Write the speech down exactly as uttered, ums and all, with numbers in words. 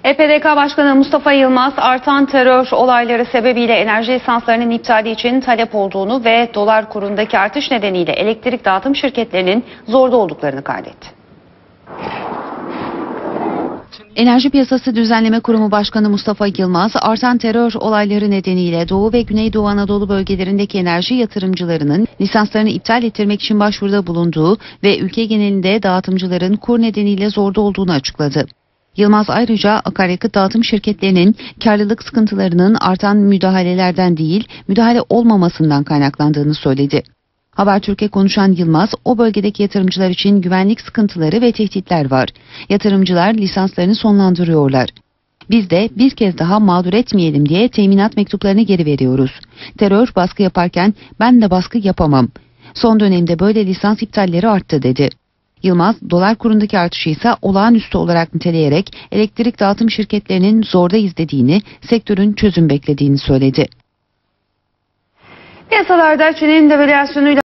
E P D K Başkanı Mustafa Yılmaz, artan terör olayları sebebiyle enerji lisanslarının iptali için talep olduğunu ve dolar kurundaki artış nedeniyle elektrik dağıtım şirketlerinin zorda olduklarını kaydetti. Enerji Piyasası Düzenleme Kurumu Başkanı Mustafa Yılmaz, artan terör olayları nedeniyle Doğu ve Güneydoğu Anadolu bölgelerindeki enerji yatırımcılarının lisanslarını iptal ettirmek için başvuruda bulunduğu ve ülke genelinde dağıtımcıların kur nedeniyle zorda olduğunu açıkladı. Yılmaz ayrıca akaryakıt dağıtım şirketlerinin karlılık sıkıntılarının artan müdahalelerden değil, müdahale olmamasından kaynaklandığını söyledi. Habertürk'e konuşan Yılmaz, o bölgedeki yatırımcılar için güvenlik sıkıntıları ve tehditler var. Yatırımcılar lisanslarını sonlandırıyorlar. Biz de bir kez daha mağdur etmeyelim diye teminat mektuplarını geri veriyoruz. Terör baskı yaparken ben de baskı yapamam. Son dönemde böyle lisans iptalleri arttı dedi. Yılmaz, dolar kurundaki artışı ise olağanüstü olarak niteleyerek elektrik dağıtım şirketlerinin zorda izlediğini, sektörün çözüm beklediğini söyledi. Piyasalarda Çin'in devalüasyonuyla